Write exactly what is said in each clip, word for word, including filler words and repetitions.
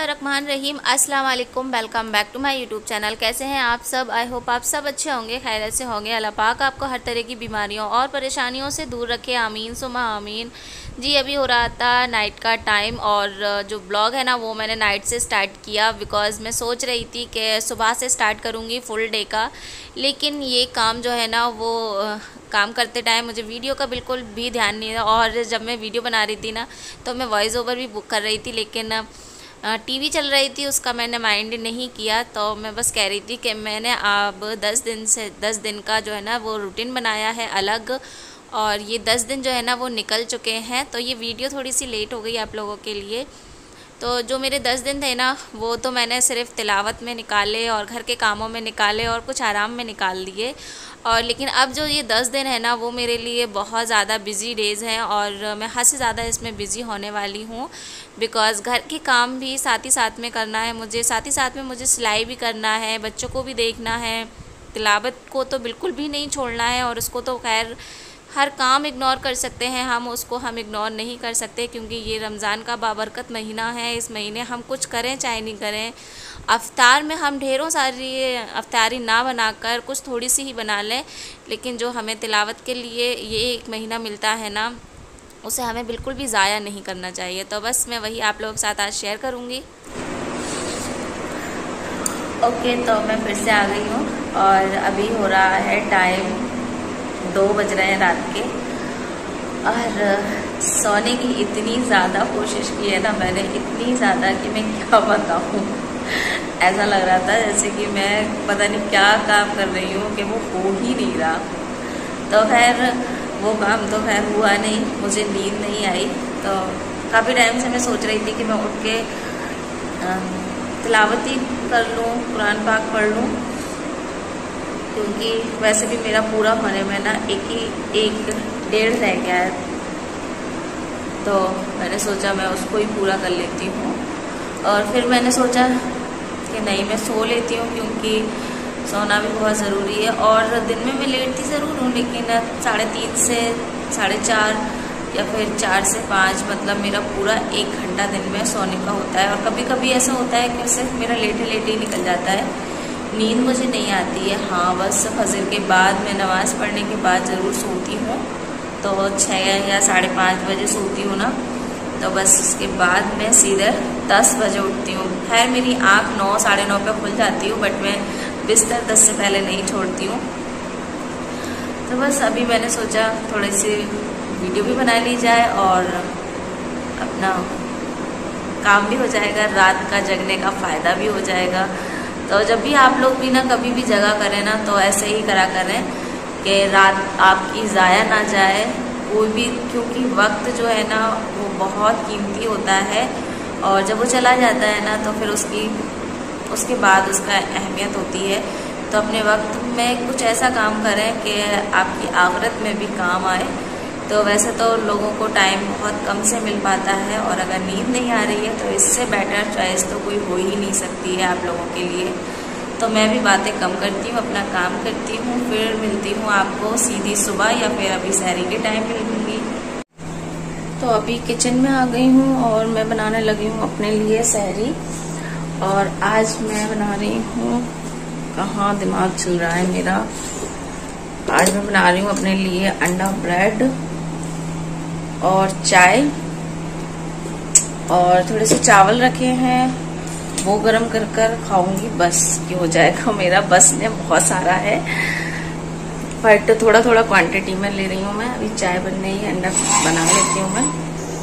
बिस्मिल्लाहिर्रहमानिर्रहीम। अस्सलाम वालेकुम। Welcome back to my YouTube channel. कैसे हैं आप सब? आई होप आप सब अच्छे होंगे, खैरियत से होंगे। अल्लाह पाक आपको हर तरह की बीमारियों और परेशानियों से दूर रखे, आमीन सुमा आमीन। जी अभी हो रहा था नाइट का टाइम और जो ब्लॉग है ना वो मैंने नाइट से स्टार्ट किया, बिकॉज़ मैं सोच रही थी कि सुबह से स्टार्ट करूँगी फुल डे का, लेकिन ये काम जो है ना वो काम करते टाइम मुझे वीडियो का बिल्कुल भी ध्यान नहीं था। और जब मैं वीडियो बना रही थी ना तो मैं वॉइस ओवर भी बुक कर रही थी, लेकिन टीवी चल रही थी उसका मैंने माइंड नहीं किया। तो मैं बस कह रही थी कि मैंने अब दस दिन से दस दिन का जो है ना वो रूटीन बनाया है अलग, और ये दस दिन जो है ना वो निकल चुके हैं। तो ये वीडियो थोड़ी सी लेट हो गई आप लोगों के लिए। तो जो मेरे दस दिन थे ना वो तो मैंने सिर्फ तिलावत में निकाले और घर के कामों में निकाले और कुछ आराम में निकाल दिए। और लेकिन अब जो ये दस दिन है ना वो मेरे लिए बहुत ज़्यादा बिज़ी डेज़ हैं और मैं हद से ज़्यादा इसमें बिज़ी होने वाली हूँ, बिकॉज़ घर के काम भी साथ ही साथ में करना है मुझे, साथ ही साथ में मुझे सिलाई भी करना है, बच्चों को भी देखना है, तिलावत को तो बिल्कुल भी नहीं छोड़ना है। और उसको तो खैर हर काम इग्नोर कर सकते हैं हम, उसको हम इग्नोर नहीं कर सकते, क्योंकि ये रमज़ान का बाबरकत महीना है। इस महीने हम कुछ करें चाहे नहीं करें, अफ्तार में हम ढेरों सारी अफ्तारी ना बनाकर कुछ थोड़ी सी ही बना लें, लेकिन जो हमें तिलावत के लिए ये एक महीना मिलता है ना उसे हमें बिल्कुल भी ज़ाया नहीं करना चाहिए। तो बस मैं वही आप लोगों के साथ आज शेयर करूँगी। ओके, तो मैं फिर से आ गई हूँ और अभी हो रहा है टाइम दो बज रहे हैं रात के, और सोने की इतनी ज़्यादा कोशिश की है ना मैंने, इतनी ज़्यादा कि मैं क्या बताऊँ। ऐसा लग रहा था जैसे कि मैं पता नहीं क्या काम कर रही हूँ कि वो हो ही नहीं रहा। तो खैर वो काम तो खैर हुआ नहीं, मुझे नींद नहीं आई। तो काफ़ी टाइम से मैं सोच रही थी कि मैं उठ के तिलावत ही कर लूँ, कुरान पाक पढ़ लूँ, क्योंकि वैसे भी मेरा पूरा होने में ना एक ही एक डेढ़ रह गया है। तो मैंने सोचा मैं उसको ही पूरा कर लेती हूँ। और फिर मैंने सोचा कि नहीं मैं सो लेती हूँ, क्योंकि सोना भी बहुत ज़रूरी है। और दिन में मैं लेटती ज़रूर हूँ, लेकिन साढ़े तीन से साढ़े चार या फिर चार से पाँच मतलब मेरा पूरा एक घंटा दिन में सोने का होता है। और कभी कभी ऐसा होता है कि सिर्फ मेरा लेटे लेटे ही निकल जाता है, नींद मुझे नहीं आती है। हाँ बस फजर के बाद मैं नमाज़ पढ़ने के बाद ज़रूर सोती हूँ, तो छः या साढ़े पाँच बजे सोती हूँ ना, तो बस उसके बाद मैं सीधे दस बजे उठती हूँ। खैर मेरी आँख नौ साढ़े नौ पे खुल जाती हूँ, बट मैं बिस्तर दस से पहले नहीं छोड़ती हूँ। तो बस अभी मैंने सोचा थोड़ी सी वीडियो भी बना ली जाए और अपना काम भी हो जाएगा, रात का जगने का फ़ायदा भी हो जाएगा। तो जब भी आप लोग भी ना कभी भी जगह करें ना तो ऐसे ही करा करें कि रात आपकी ज़ाया ना जाए कोई भी, क्योंकि वक्त जो है ना वो बहुत कीमती होता है, और जब वो चला जाता है ना तो फिर उसकी उसके बाद उसका अहमियत होती है। तो अपने वक्त में कुछ ऐसा काम करें कि आपकी आखिरत में भी काम आए। तो वैसे तो लोगों को टाइम बहुत कम से मिल पाता है, और अगर नींद नहीं आ रही है तो इससे बेटर चॉइस तो कोई हो ही नहीं सकती है आप लोगों के लिए। तो मैं भी बातें कम करती हूँ, अपना काम करती हूँ, फिर मिलती हूँ आपको सीधी सुबह या फिर अभी सहरी के टाइम मिलूँगी। तो अभी किचन में आ गई हूँ और मैं बनाने लगी हूँ अपने लिए सहरी। और आज मैं बना रही हूँ, कहाँ दिमाग चल रहा है मेरा, आज मैं बना रही हूँ अपने लिए अंडा ब्रेड और चाय, और थोड़े से चावल रखे हैं वो गरम कर कर खाऊंगी, बस ये हो जाएगा मेरा। बस ने बहुत सारा है, बट थोड़ा थोड़ा क्वांटिटी में ले रही हूँ मैं। अभी चाय बन रही है, अंडा बना लेती हूँ मैं।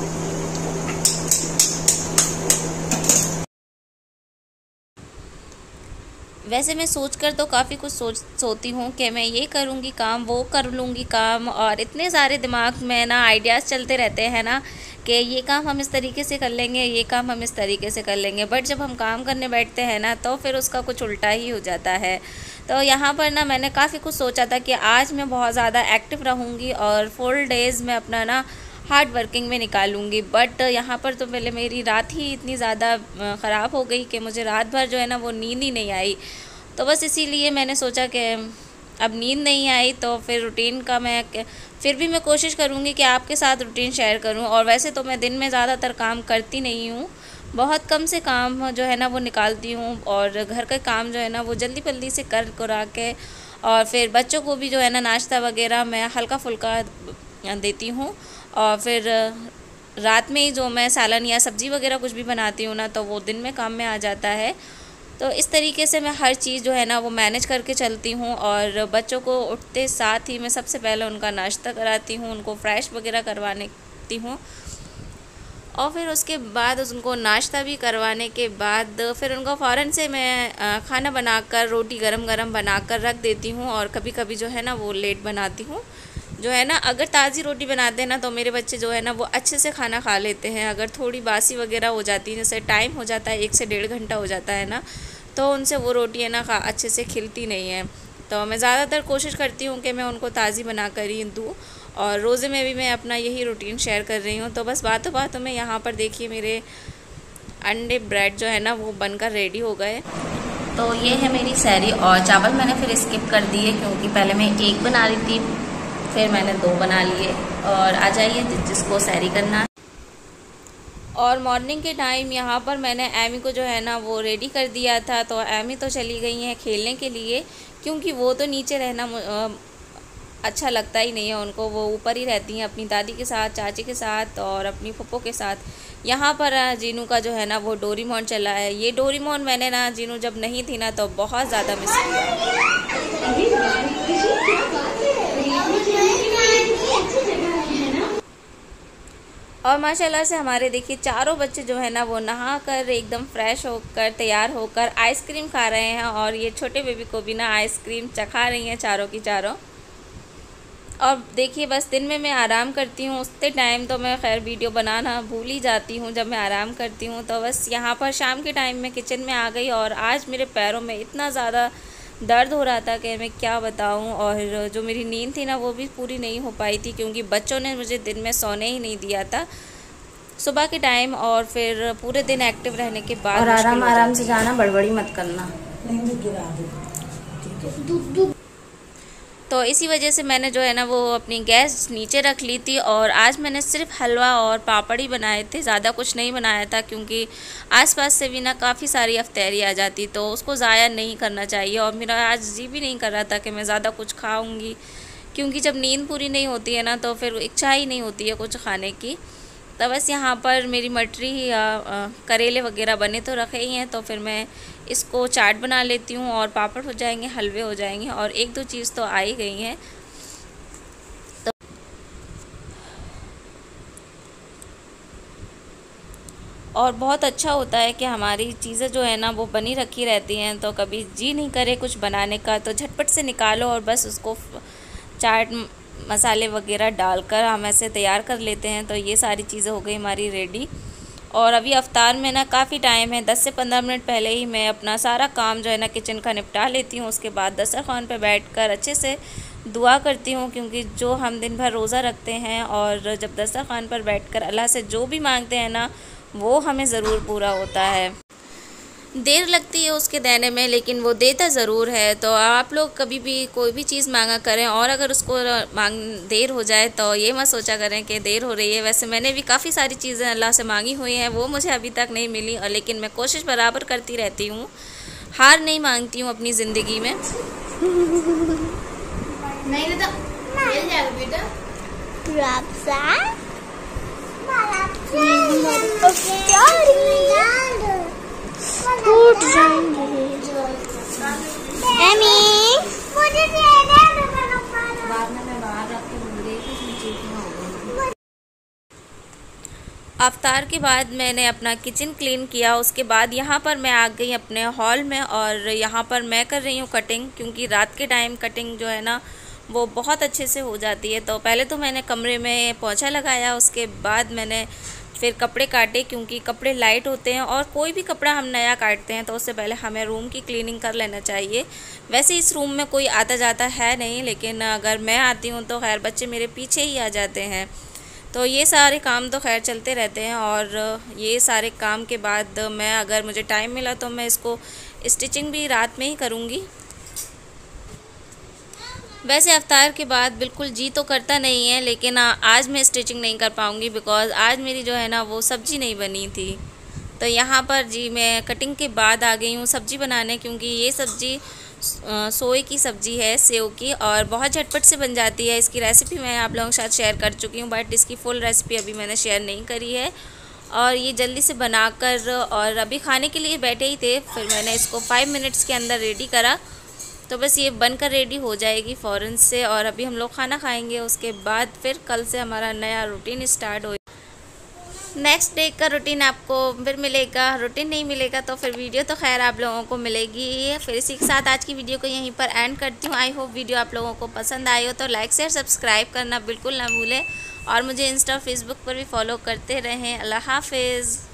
वैसे मैं सोचकर तो काफ़ी कुछ सोच सोती हूँ कि मैं ये करूँगी काम, वो कर लूँगी काम, और इतने सारे दिमाग में ना आइडियाज़ चलते रहते हैं ना कि ये काम हम इस तरीके से कर लेंगे, ये काम हम इस तरीके से कर लेंगे, बट जब हम काम करने बैठते हैं ना तो फिर उसका कुछ उल्टा ही हो जाता है। तो यहाँ पर ना मैंने काफ़ी कुछ सोचा था कि आज मैं बहुत ज़्यादा एक्टिव रहूँगी और फुल डेज़ में अपना ना हार्ड वर्किंग में निकालूंगी। बट यहाँ पर तो पहले मेरी रात ही इतनी ज़्यादा ख़राब हो गई कि मुझे रात भर जो है ना वो नींद ही नहीं आई। तो बस इसीलिए मैंने सोचा कि अब नींद नहीं आई तो फिर रूटीन का मैं फिर भी मैं कोशिश करूँगी कि आपके साथ रूटीन शेयर करूँ। और वैसे तो मैं दिन में ज़्यादातर काम करती नहीं हूँ, बहुत कम से काम जो है ना वो निकालती हूँ, और घर का काम जो है ना वो जल्दी जल्दी से कर करा के, और फिर बच्चों को भी जो है ना नाश्ता वगैरह मैं हल्का फुल्का देती हूँ। और फिर रात में ही जो मैं सालन या सब्ज़ी वगैरह कुछ भी बनाती हूँ ना, तो वो दिन में काम में आ जाता है। तो इस तरीके से मैं हर चीज़ जो है ना वो मैनेज करके चलती हूँ। और बच्चों को उठते साथ ही मैं सबसे पहले उनका नाश्ता कराती हूँ, उनको फ्रेश वगैरह करवाती हूँ, और फिर उसके बाद उनको नाश्ता भी करवाने के बाद फिर उनको फ़ौरन से मैं खाना बनाकर, रोटी गरम गरम बनाकर रख देती हूँ। और कभी कभी जो है ना वो लेट बनाती हूँ। जो है ना, अगर ताज़ी रोटी बनाते हैं ना तो मेरे बच्चे जो है ना वो अच्छे से खाना खा लेते हैं। अगर थोड़ी बासी वगैरह हो जाती है, जैसे टाइम हो जाता है एक से डेढ़ घंटा हो जाता है ना, तो उनसे वो रोटी है ना खा अच्छे से खिलती नहीं है। तो मैं ज़्यादातर कोशिश करती हूँ कि मैं उनको ताज़ी बना कर ही दूँ। और रोज़े में भी मैं अपना यही रूटीन शेयर कर रही हूँ। तो बस बातों बातों में यहाँ पर देखिए मेरे अंडे ब्रेड जो है ना वो बनकर रेडी हो गए। तो ये है मेरी सैरी। और चावल मैंने फिर स्किप कर दिए क्योंकि पहले मैं एक बना रही थी, फिर मैंने दो बना लिए। और आ जाइए जिसको सैरी करना है। और मॉर्निंग के टाइम यहाँ पर मैंने एमी को जो है ना वो रेडी कर दिया था। तो एमी तो चली गई हैं खेलने के लिए, क्योंकि वो तो नीचे रहना अच्छा लगता ही नहीं है उनको। वो ऊपर ही रहती हैं अपनी दादी के साथ, चाची के साथ और अपनी फुप्पो के साथ। यहाँ पर जीनू का जो है ना वो डोरीमोन चला है। ये डोरीमोन मैंने ना जीनू जब नहीं थी ना तो बहुत ज़्यादा मिस किया। और माशाल्लाह से हमारे देखिए चारों बच्चे जो है ना वो नहा कर एकदम फ्रेश होकर तैयार होकर आइसक्रीम खा रहे हैं। और ये छोटे बेबी को भी ना आइसक्रीम चखा रही हैं चारों की चारों। और देखिए बस दिन में मैं आराम करती हूँ, उतने टाइम तो मैं खैर वीडियो बनाना भूल ही जाती हूँ जब मैं आराम करती हूँ। तो बस यहाँ पर शाम के टाइम में किचन में आ गई। और आज मेरे पैरों में इतना ज़्यादा दर्द हो रहा था कि मैं क्या बताऊँ। और जो मेरी नींद थी ना वो भी पूरी नहीं हो पाई थी, क्योंकि बच्चों ने मुझे दिन में सोने ही नहीं दिया था सुबह के टाइम। और फिर पूरे दिन एक्टिव रहने के बाद और आराम आराम से जाना, बड़बड़ी मत करना। तो इसी वजह से मैंने जो है ना वो अपनी गैस नीचे रख ली थी। और आज मैंने सिर्फ हलवा और पापड़ ही बनाए थे, ज़्यादा कुछ नहीं बनाया था, क्योंकि आसपास से भी ना काफ़ी सारी अफ्तारी आ जाती, तो उसको ज़ाया नहीं करना चाहिए। और मेरा आज जी भी नहीं कर रहा था कि मैं ज़्यादा कुछ खाऊंगी, क्योंकि जब नींद पूरी नहीं होती है ना तो फिर इच्छा ही नहीं होती है कुछ खाने की। तो बस यहाँ पर मेरी मटरी या करेले वगैरह बने तो रखे ही हैं, तो फिर मैं इसको चाट बना लेती हूँ और पापड़ हो जाएंगे, हलवे हो जाएंगे, और एक दो चीज़ तो आ ही गई हैं। तो और बहुत अच्छा होता है कि हमारी चीज़ें जो है ना वो बनी रखी रहती हैं, तो कभी जी नहीं करे कुछ बनाने का तो झटपट से निकालो और बस उसको चाट मसाले वगैरह डालकर हम ऐसे तैयार कर लेते हैं। तो ये सारी चीज़ें हो गई हमारी रेडी। और अभी अफ्तार में ना काफ़ी टाइम है, दस से पंद्रह मिनट पहले ही मैं अपना सारा काम जो है ना किचन का निपटा लेती हूँ। उसके बाद दस्तरखान पे बैठकर अच्छे से दुआ करती हूँ, क्योंकि जो हम दिन भर रोज़ा रखते हैं और जब दस्तरखान पर बैठकर अल्लाह से जो भी मांगते हैं ना वो हमें ज़रूर पूरा होता है। देर लगती है उसके देने में, लेकिन वो देता ज़रूर है। तो आप लोग कभी भी कोई भी चीज़ मांगा करें, और अगर उसको मांग देर हो जाए तो ये मत सोचा करें कि देर हो रही है। वैसे मैंने भी काफ़ी सारी चीज़ें अल्लाह से मांगी हुई हैं, वो मुझे अभी तक नहीं मिली, और लेकिन मैं कोशिश बराबर करती रहती हूँ, हार नहीं मांगती हूँ अपनी ज़िंदगी में। नहीं बेटा, मिल जाएगा बेटा। टूट जाएंगे। अफ्तार के बाद मैंने अपना किचन क्लीन किया। उसके बाद यहाँ पर मैं आ गई अपने हॉल में, और यहाँ पर मैं कर रही हूँ कटिंग, क्योंकि रात के टाइम कटिंग जो है ना वो बहुत अच्छे से हो जाती है। तो पहले तो मैंने कमरे में पोंछा लगाया, उसके बाद मैंने फिर कपड़े काटे, क्योंकि कपड़े लाइट होते हैं और कोई भी कपड़ा हम नया काटते हैं तो उससे पहले हमें रूम की क्लीनिंग कर लेना चाहिए। वैसे इस रूम में कोई आता जाता है नहीं, लेकिन अगर मैं आती हूँ तो खैर बच्चे मेरे पीछे ही आ जाते हैं। तो ये सारे काम तो खैर चलते रहते हैं। और ये सारे काम के बाद मैं, अगर मुझे टाइम मिला तो मैं इसको स्टिचिंग भी रात में ही करूँगी। वैसे अफ्तार के बाद बिल्कुल जी तो करता नहीं है, लेकिन आज मैं स्टिचिंग नहीं कर पाऊँगी, बिकॉज़ आज मेरी जो है ना वो सब्ज़ी नहीं बनी थी। तो यहाँ पर जी मैं कटिंग के बाद आ गई हूँ सब्ज़ी बनाने, क्योंकि ये सब्ज़ी सोए की सब्ज़ी है, सेव की, और बहुत झटपट से बन जाती है। इसकी रेसिपी मैं आप लोगों के साथ शेयर कर चुकी हूँ, बट इसकी फुल रेसिपी अभी मैंने शेयर नहीं करी है। और ये जल्दी से बनाकर, और अभी खाने के लिए बैठे ही थे, फिर मैंने इसको फाइव मिनट्स के अंदर रेडी करा, तो बस ये बनकर रेडी हो जाएगी फ़ौरन से। और अभी हम लोग खाना खाएंगे, उसके बाद फिर कल से हमारा नया रूटीन स्टार्ट हो। नेक्स्ट डे का रूटीन आपको फिर मिलेगा, रूटीन नहीं मिलेगा तो फिर वीडियो तो खैर आप लोगों को मिलेगी। फिर इसी के साथ आज की वीडियो को यहीं पर एंड करती हूँ। आई होप वीडियो आप लोगों को पसंद आई हो, तो लाइक शेयर सब्सक्राइब करना बिल्कुल ना भूलें, और मुझे इंस्टा फेसबुक पर भी फॉलो करते रहें। अल्लाह हाफिज़।